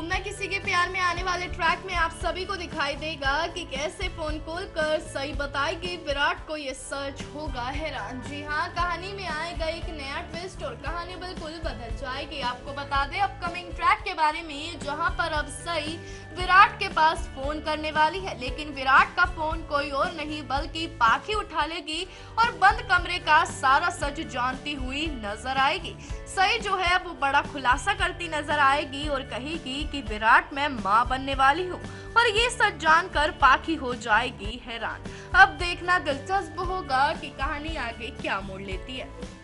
मैं किसी के प्यार में आने वाले ट्रैक में आप सभी को दिखाई देगा कि कैसे फोन कॉल कर सही बताएगी विराट को ये सच होगा हैरान। जी हाँ, कहानी में आएगा एक नया ट्विस्ट और कहानी बिल्कुल बदल जाएगी। आपको बता दें अपकमिंग ट्रैक के बारे में, जहां पर अब सही विराट के पास फोन करने वाली है, लेकिन विराट का फोन कोई और नहीं बल्कि पाखी उठा लेगी और बंद कमरे का सारा सच जानती हुई नजर आएगी। सही जो है वो बड़ा खुलासा करती नजर आएगी और कहेगी कि विराट मैं मां बनने वाली हूँ, और ये सच जानकर पाखी हो जाएगी हैरान। अब देखना दिलचस्प होगा कि कहानी आगे क्या मोड़ लेती है।